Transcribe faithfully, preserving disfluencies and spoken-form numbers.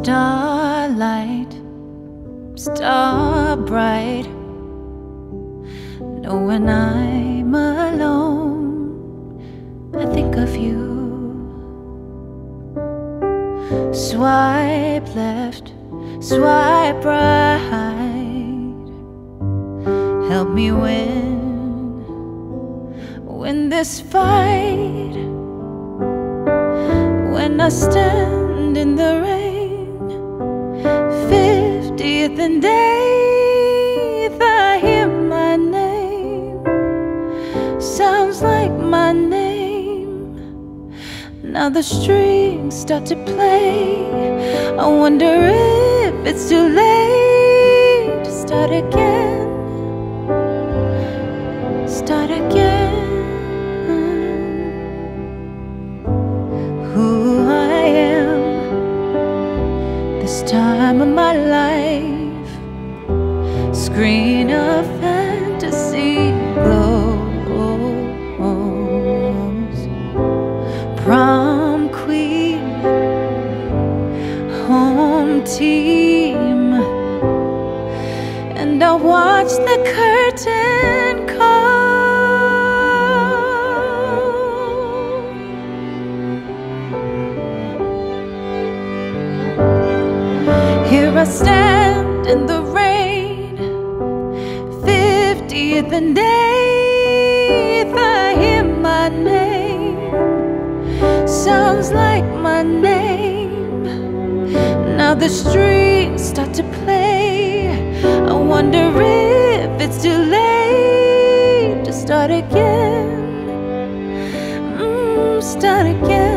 Starlight, star bright, know when I'm alone, I think of you. Swipe left, swipe right, help me win, win this fight. When I stand in the rain, fiftieth and eighth, I hear my name, sounds like my name. Now the strings start to play, I wonder if it's too late to start again, start again. Who I am, this time of my life, screen of fantasy glows. Prom queen, home team, and I watch the curtain call. Here I stand in the rain, fiftieth and eighth, I hear my name, sounds like my name. Now the strings start to play, I wonder if it's too late to start again, mm, start again.